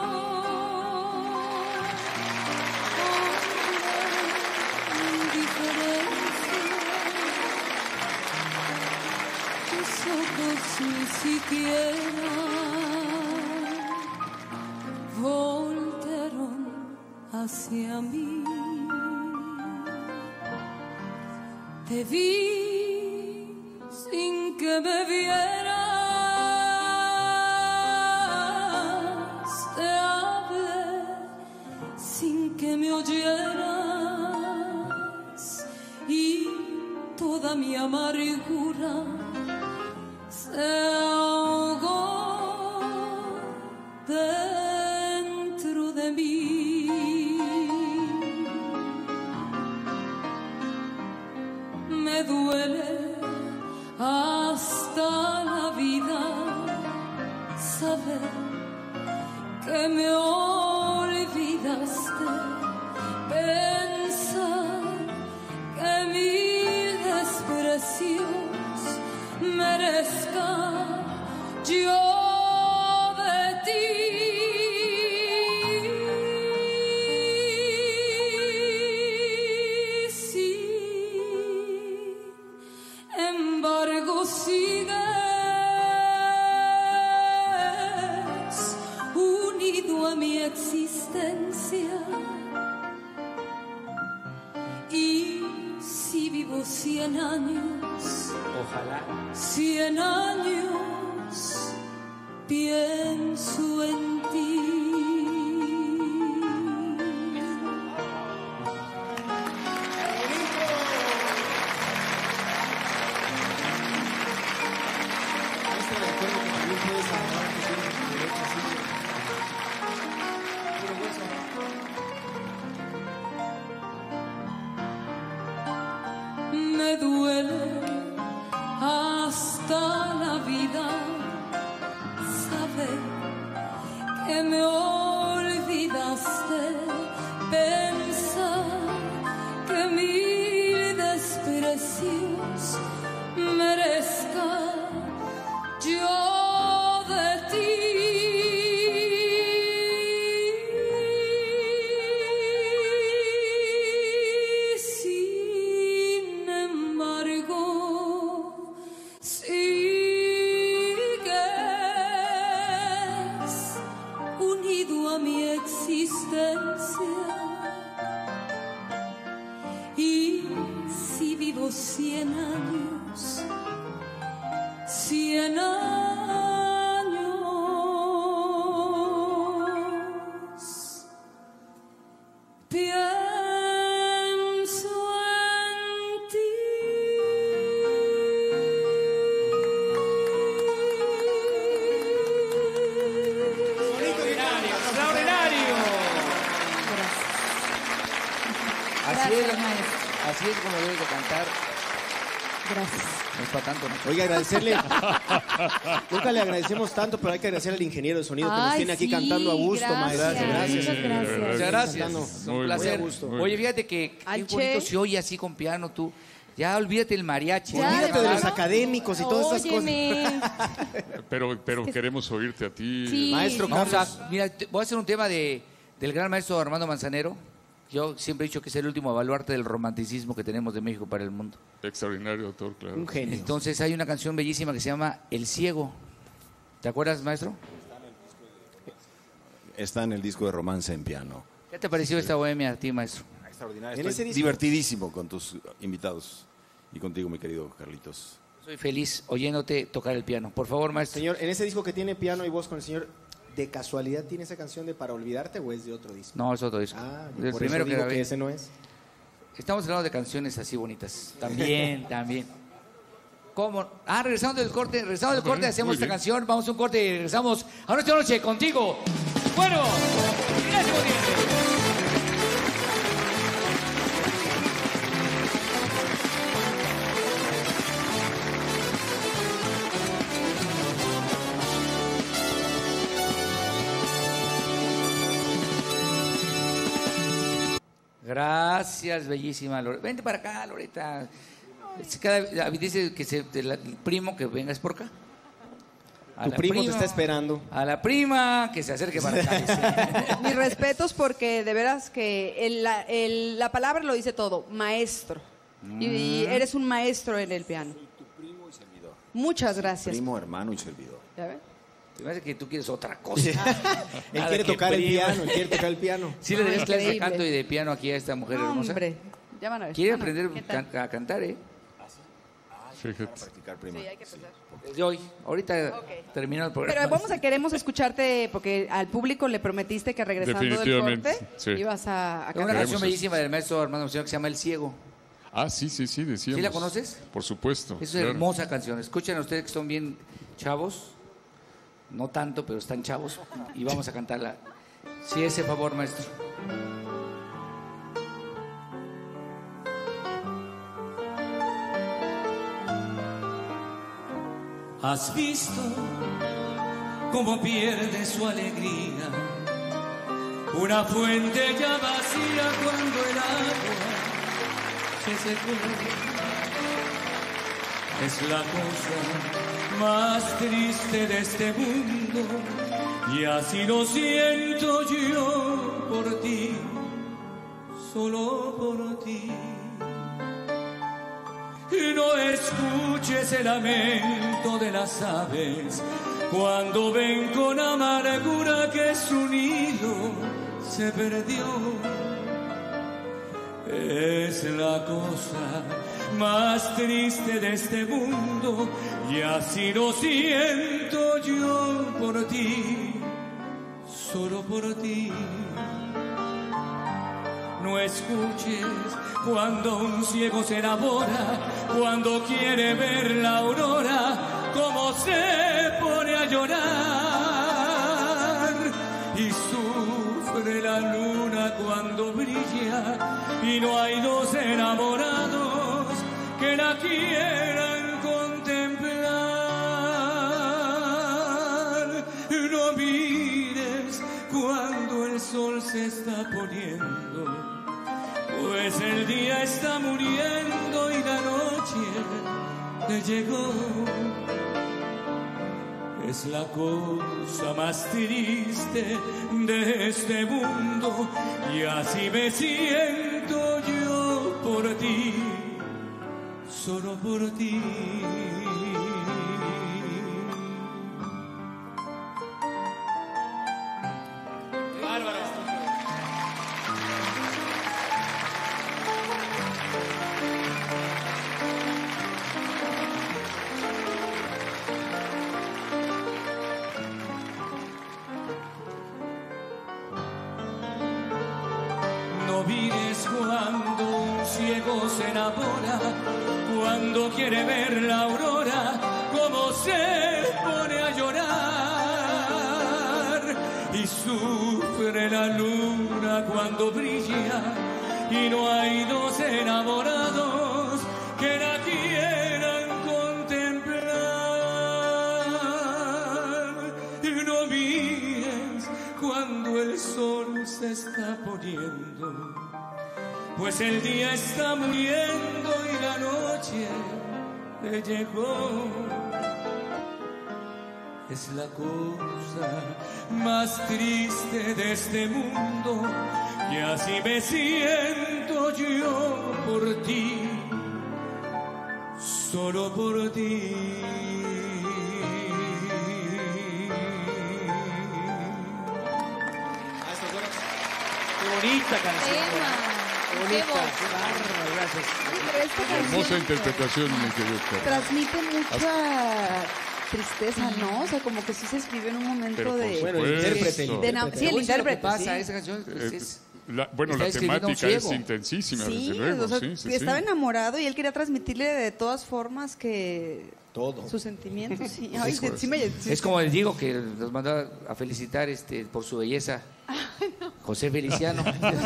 con indiferencia. Tus ojos ni siquiera voltearon hacia mí. Te vi sin que me vieras, te hablé sin que me oyeras, y toda mi amargura se ahogó dentro de mí. Me duele hasta la vida saber que me olvidaste, pensar que mis desprecios merezca yo de ti. Embargo, sigues unido a mi existencia, y si vivo cien años, Ojalá. cien años Me duele hasta la vida saber que me olvidaste, pensar que mil desprecios merezca yo de ti. Sin embargo, sigues unido a mi existencia. Y si vivo cien años, cien años, pienso en ti. Extraordinario, extraordinario. Así es, así es como debes de cantar. Gracias. No es para tanto, ¿no? Oiga, agradecerle. Nunca le agradecemos tanto, pero hay que agradecer al ingeniero de sonido que nos Ay, tiene aquí sí, cantando a gusto, gracias. maestro. Gracias. Muchas gracias. Muchas gracias. Cantando. Es un Muy placer. bien. Muy Oye, fíjate que qué Alche. bonito se oye así con piano tú. Ya olvídate el mariachi. Ya, Olvídate de los ¿verdad? académicos y todas esas cosas. Óyeme. Pero, pero queremos oírte a ti. Sí. Maestro Vamos a, Carlos. mira, te- voy a hacer un tema de, del gran maestro Armando Manzanero. Yo siempre he dicho que es el último baluarte del romanticismo que tenemos de México para el mundo. Extraordinario, doctor, claro. Un genio. Entonces hay una canción bellísima que se llama El Ciego. ¿Te acuerdas, maestro? Está en el disco de Romance en Piano. ¿Qué te pareció esta bohemia a ti, maestro? Extraordinario. En ese Estoy disco- divertidísimo con tus invitados y contigo, mi querido Carlitos. Soy feliz oyéndote tocar el piano. Por favor, maestro. Señor, en ese disco que tiene piano y voz con el señor, ¿de casualidad tiene esa canción de Para Olvidarte o es de otro disco? No, es otro disco. Ah, el por primero eso que digo grabé. que ese no es. Estamos hablando de canciones así bonitas. También, también. ¿Cómo? Ah, regresando del corte, regresando del corte, hacemos muy esta bien. canción, vamos a un corte y regresamos a nuestra noche contigo. Bueno, gracias por venir. Gracias, bellísima Loreta. Vente para acá, Loreta. Es Cada, dice que se, de la- el primo que vengas por acá. A Tu la primo te prima, está esperando. A la prima que se acerque para acá. dice. Mis respetos porque de veras que el- la, el- la palabra lo dice todo, maestro. Y Mm. eres un maestro en el piano. Muchas gracias. Primo, hermano y servidor. ¿Ya ves? Se me hace que tú quieres otra cosa. Él Nada, quiere qué tocar el prima. piano, él quiere tocar el piano. Sí le debes Ay, clases de increíble. canto y de piano aquí a esta mujer No, hermosa. hombre, ya van a ver. Quiere Van a ver. aprender ¿Qué tal? can- a cantar, ¿eh? Fíjate. Practicar, prima. Sí, hay que empezar. Desde hoy. Ahorita Ok. termina el programa. Pero vamos a queremos escucharte porque al público le prometiste que regresando del Definitivamente, corte sí. ibas a, a Una cantar. canción eso. bellísima del maestro Armando Manzanero que se llama El Ciego. Ah, sí, sí, sí, decíamos. ¿Sí la conoces? Por supuesto. Es claro. hermosa canción. Escuchen a ustedes que son bien chavos. No tanto, pero están chavos. Y vamos a cantarla. Sí, ese favor, maestro. Has visto cómo pierde su alegría una fuente ya vacía cuando el agua se secó. Es la cosa más triste de este mundo y así lo siento yo por ti, solo por ti. Y no escuches el lamento de las aves cuando ven con amargura que su nido se perdió. Es la cosa más triste de este mundo y así lo siento yo por ti, solo por ti. No escuches cuando un ciego se enamora, cuando quiere ver la aurora, cómo se pone a llorar. y no hay dos enamorados que la quieran contemplar. No mires cuando el sol se está poniendo, pues el día está muriendo y la noche te llegó. Es la cosa más triste de este mundo y así me siento yo por ti, solo por ti. Se enamora cuando quiere ver la aurora, como se pone a llorar, y sufre la luna cuando brilla y no hay dos enamorados que la quieran contemplar. No mires cuando el sol se está poniendo, pues el día está muriendo y la noche te llegó. Es la cosa más triste de este mundo y así me siento yo por ti, solo por ti. Qué bonita canción. Qué voz. Gracias. Pero esta canción Hermosa interpretación, mi querido Carlos. transmite mucha tristeza, ¿no? O sea, como que sí se escribió en un momento Pero por de... Bueno, el intérprete. el de na- intérprete. sí, el Lo que intérprete. pasa, sí. esa canción pues, Eh, es... la- bueno, está la escribiendo un temática es ciego. intensísima, Sí, desde luego. o sea, sí, sí, estaba sí. enamorado y él quería transmitirle de todas formas que... Todo. Sus sentimientos, sí. Ay, Es, sí, sí me- sí. es como les digo que nos mandó a felicitar este, por su belleza. José Feliciano.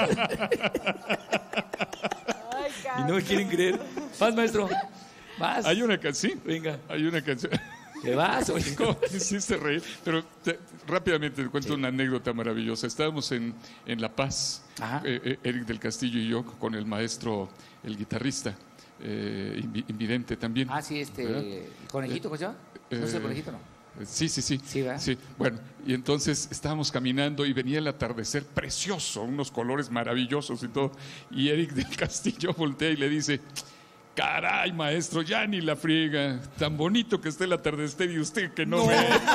Y no me quieren creer. Más, maestro. Más. Hay una canción, Venga. hay una canción. ¿Te vas? Oye? ¿Cómo me hiciste reír? Pero te- rápidamente te cuento una anécdota maravillosa. Estábamos en, en La Paz, Ajá. eh, eh, Eric del Castillo y yo, con el maestro, el guitarrista, eh, invi- invidente también. Ah, sí, este... ¿verdad? ¿El conejito, cómo se llama? No sé, Eh, el conejito, no. Sí, sí, sí. Sí, ¿verdad? Bueno, y entonces estábamos caminando y venía el atardecer precioso, unos colores maravillosos y todo. Y Eric del Castillo voltea y le dice: caray, maestro, ya ni la friega. Tan bonito que esté el atardecer y usted que no, ve.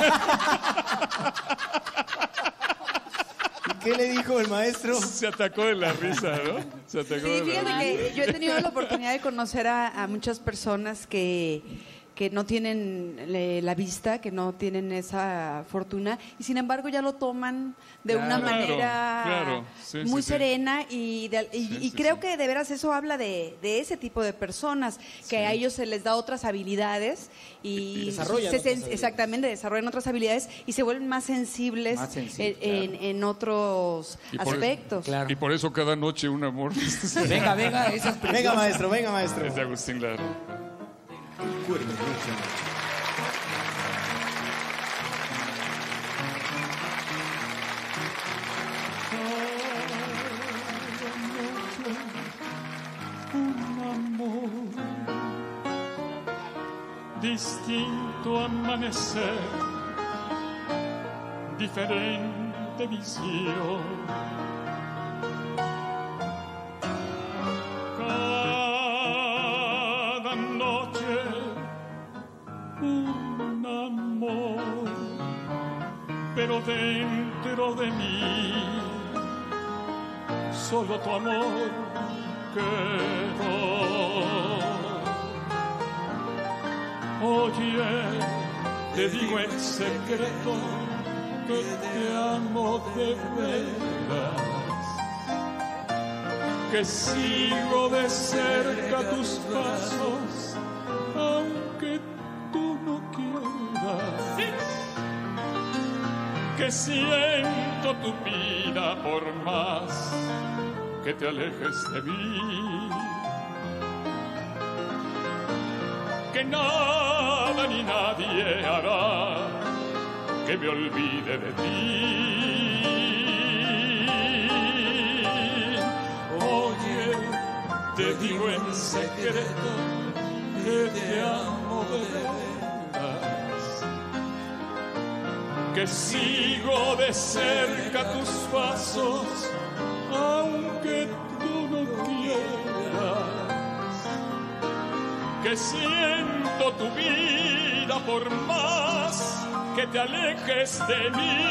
¿Y qué le dijo el maestro? Se atacó de la risa, ¿no? Se atacó Sí, de la fíjate risa. que yo he tenido la oportunidad de conocer a, a muchas personas que, que no tienen eh, la vista, que no tienen esa fortuna, y sin embargo ya lo toman de Claro. una Claro, manera claro. Sí, muy sí, sí. serena y, de- y, Sí, y sí, creo sí. que de veras eso habla de, de ese tipo de personas, que a ellos se les da otras habilidades y Desarrollan se otras sen- habilidades. exactamente, desarrollan otras habilidades y se vuelven más sensibles, Más sensibles, en, en- en otros Y por- aspectos. Claro. Y por eso cada noche un amor. Venga, venga, esas Venga, preciosas. maestro, venga, maestro. Es de Agustín Lara. Distinto amanecer, diferente visión. Cada noche un amor, pero dentro de mí solo tu amor quedó. Oye, te digo en secreto que te amo de veras, que sigo de cerca tus pasos, aunque tú no quieras, que siento tu vida por más que te alejes de mí. Que nada ni nadie hará que me olvide de ti. Oye, te digo en secreto que te amo de veras, que sigo de cerca tus pasos, aunque tú no quieras, que siento tu vida por más que te alejes de mí,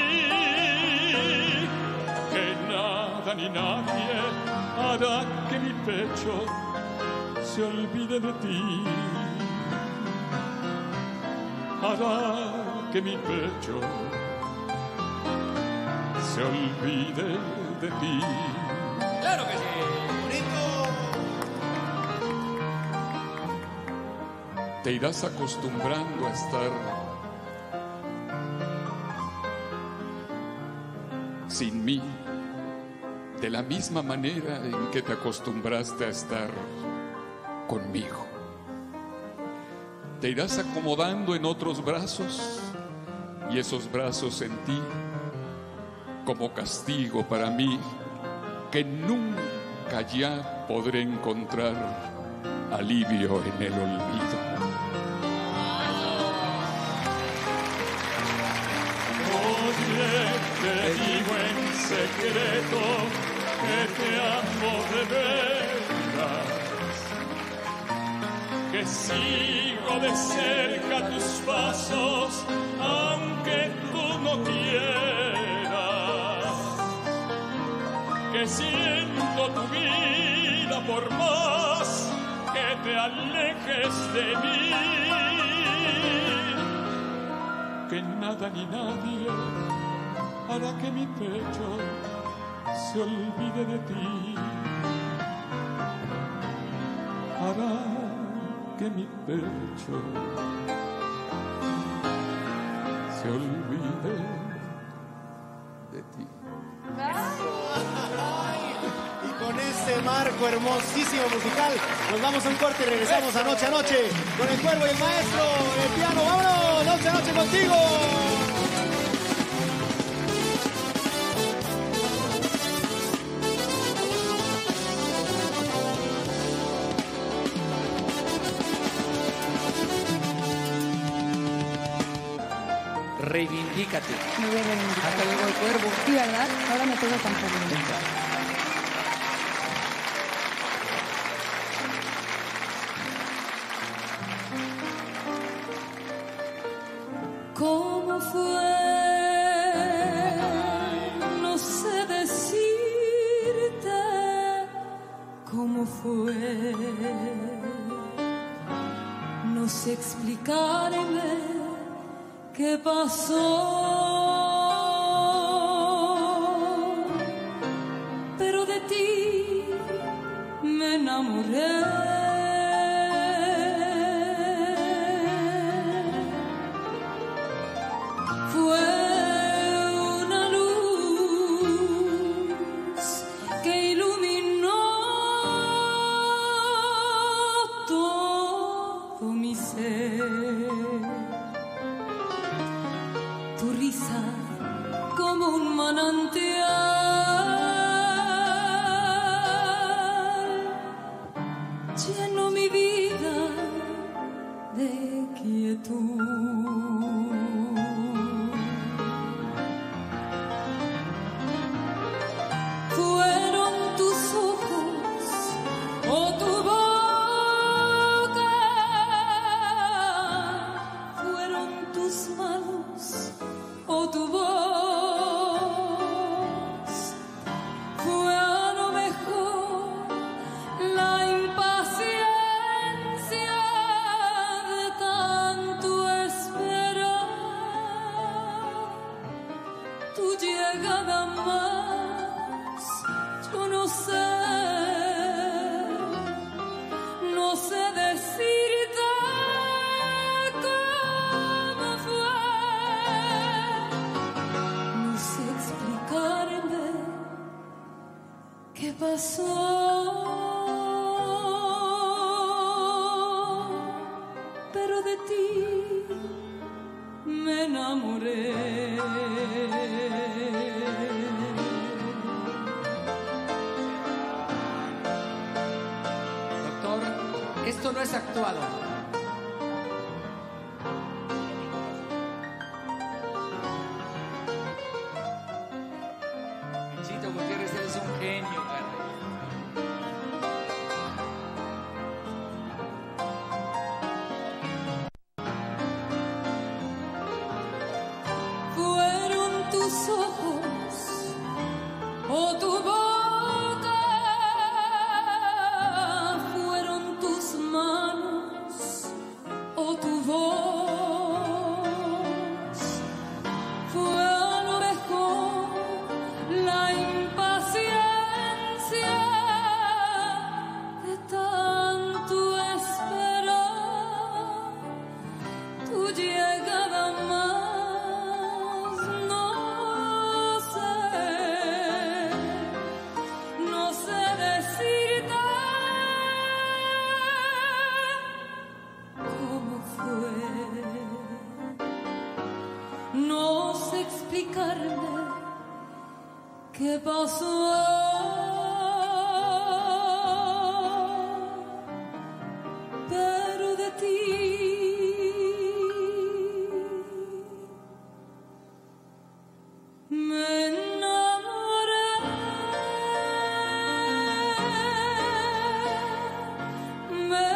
que nada ni nadie hará que mi pecho se olvide de ti, hará que mi pecho se olvide de ti. ¡Claro que sí! Te irás acostumbrando a estar sin mí, de la misma manera en que te acostumbraste a estar conmigo. Te irás acomodando en otros brazos y esos brazos en ti como castigo para mí, que nunca ya podré encontrar alivio en el olvido. Oye, te digo en secreto que te amo de veras, que sigo de cerca tus pasos, aunque tú no quieras, que siento tu vida por más que te alejes de mí, que nada ni nadie hará que mi pecho se olvide de ti, hará que mi pecho se olvide de ti. Y con este marco hermosísimo musical nos vamos a un corte y regresamos a Noche a Noche con el Cuervo y el Maestro en el piano. ¡Vámonos! ¡Noche a Noche contigo! Reivindícate. Me voy a reivindicar. Hasta luego el Cuervo. Sí, ¿verdad? Ahora me toca cantar. ¿Cómo fue? No sé decirte cómo fue. No sé explicarme qué pasó. Pero de ti me enamoré. pasó? Pero de ti me enamoré. Doctor, esto no es actuado. Chito Gutiérrez, eres un genio, padre. Fueron tus ojos o tu boca, fueron tus manos o tu voz, fue a lo mejor la impaciencia de tanto esperar tu llegada más, no sé, no sé decirte cómo fue, no sé explicarme qué pasó. Pero de ti me enamoré, me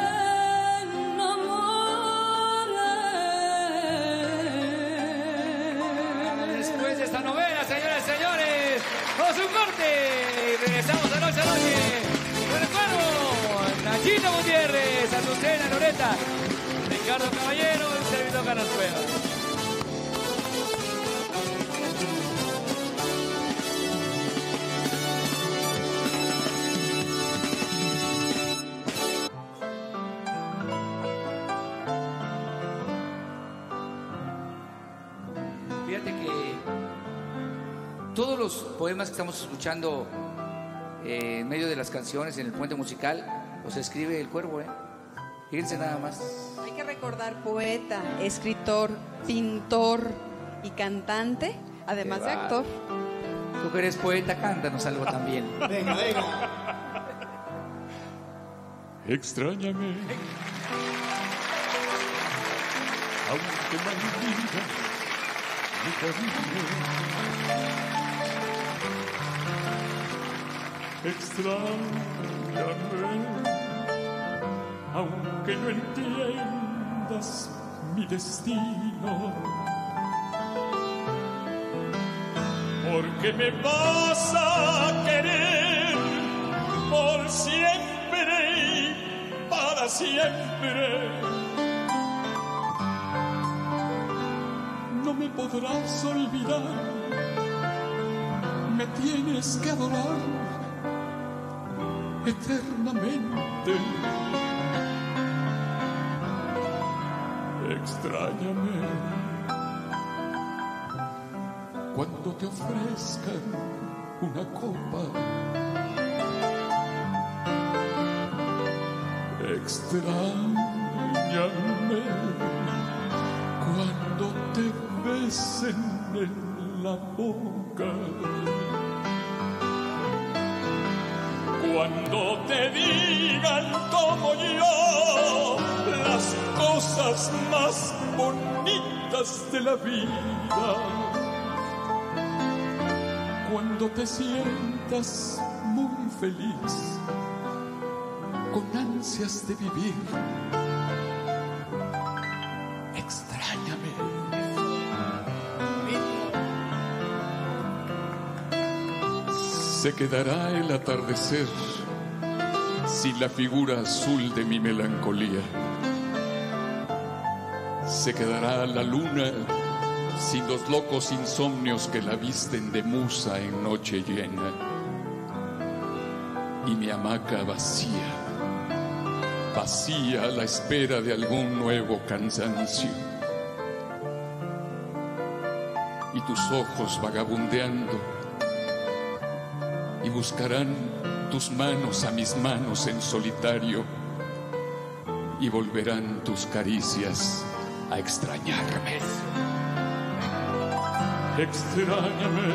enamoré. Después de esta novela, señores y señores, vamos a un corte y regresamos a Noche a Noche. Con el cuervo, Nachito Gutiérrez, Azucena Loreta, Ricardo Caballero y un servidor Carlos Cuevas. Fíjate que todos los poemas que estamos escuchando eh, en medio de las canciones, en el puente musical, los escribe el Cuervo, ¿eh? Fíjense nada más. Hay que recordar poeta, escritor, pintor y cantante, además Qué de va. actor. Tú que eres poeta, cántanos algo también. Venga, venga. Extrañame, aunque maldiga mi cariño. Extrañame, aunque no entiendas mi destino. Porque me vas a querer por siempre y para siempre. No me podrás olvidar, me tienes que adorar eternamente. Extrañame cuando te ofrezcan una copa. Extrañame cuando te besen en la boca. Cuando te digan como yo las cosas más bonitas de la vida. Cuando te sientas muy feliz, con ansias de vivir. Extrañame. Se quedará el atardecer sin la figura azul de mi melancolía. Se quedará la luna sin los locos insomnios que la visten de musa en noche llena. Y mi hamaca vacía, vacía a la espera de algún nuevo cansancio. Y tus ojos vagabundeando y buscarán tus manos a mis manos en solitario y volverán tus caricias a extrañarme. Extrañame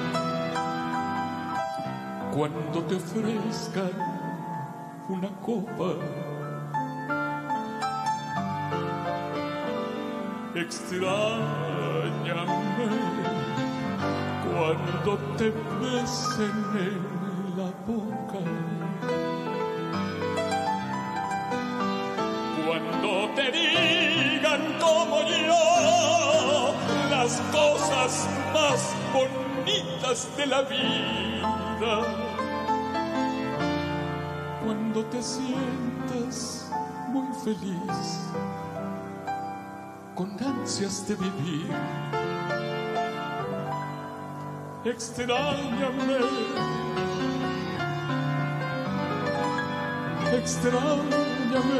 cuando te ofrezcan una copa. Extrañame cuando te besen en la boca. Cuando te digan como yo las cosas más bonitas de la vida. Cuando te sientas muy feliz, con ansias de vivir. Extrañame, extrañame,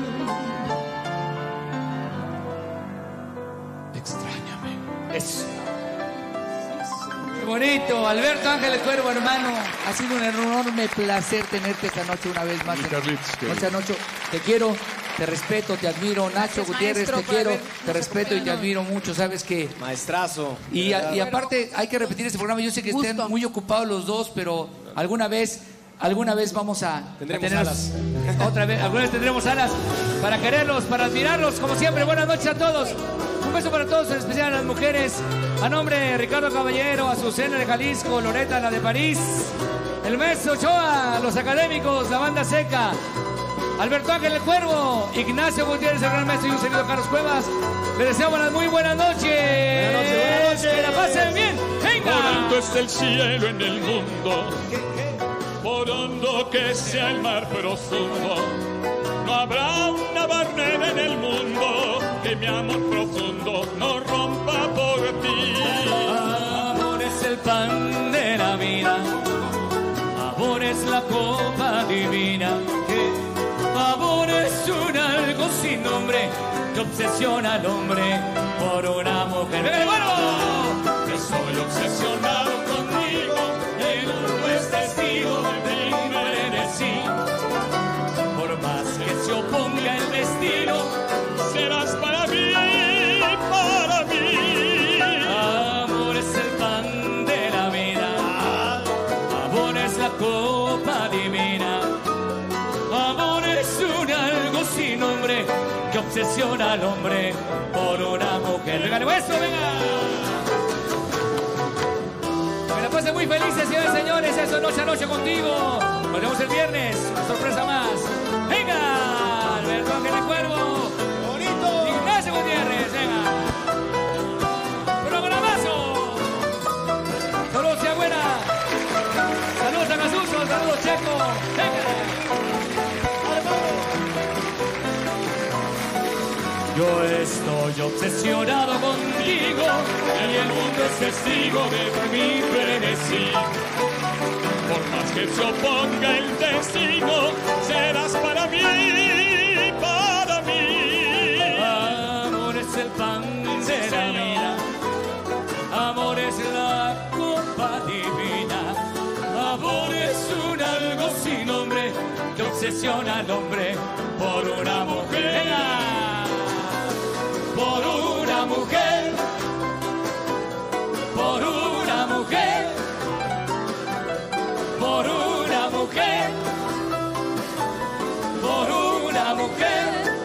extrañame. Eso. Qué bonito, Alberto Ángeles Cuervo, hermano. Ha sido un enorme placer tenerte esta noche una vez más. Sí, Carlitos, Noche a noche. Te quiero, te respeto, te admiro. Nacho Gutiérrez, te quiero, te respeto y te admiro mucho. Sabes que... Maestrazo. Y, a- y aparte hay que repetir este programa. Yo sé que estén muy ocupados los dos, pero alguna vez, alguna vez vamos a, Tendremos a tener alas. otra vez, alguna vez tendremos alas para quererlos, para admirarlos, como siempre. Buenas noches a todos. Un beso para todos, en especial a las mujeres. A nombre de Ricardo Caballero, Azucena de Jalisco, Loreta, la de París, el maestro Ochoa, los académicos, la banda seca, Alberto Ángel el Cuervo, Ignacio Gutiérrez, el gran maestro, y un servidor Carlos Cuevas. Les deseo buenas, muy buenas noches. Buenas noches, buenas noches. Que la pasen bien. Por alto Venga. está el cielo en el mundo, por hondo que sea el mar profundo, no habrá una barrera en el mundo que mi amor profundo no rompa por ti. Amor es el pan de la vida, amor es la copa divina, amor es un algo sin nombre que obsesiona al hombre por una mujer. ¡Venga, hermano! Que soy obsesionado contigo, el mundo es testigo de mi frenesí. Por más que se oponga el destino, Serás para mí, para mí. amor es el pan de la vida, amor es la copa divina, amor es un algo sin nombre que obsesiona al hombre por una mujer. ¡Venga, nuestro, venga! Que la pasen muy felices, señores y señores. Eso es Noche a Noche contigo. Nos vemos el viernes. Una sorpresa más. ¡Venga! Alberto Ángel el Cuervo. ¡Bonito! Ignacio Gutiérrez, venga. Programazo. Saludos, Chiagüera. Saludos a Casuso, saludos, Checo. Venga. Yo estoy obsesionado contigo y el mundo es testigo de mi frenesí. Por más que se oponga el destino, serás para mí, para mí. Amor es el pan de la vida, amor es la copa divina, amor es un algo sin nombre que obsesiona al hombre por una mujer. Por una mujer, por una mujer, por una mujer, por una mujer.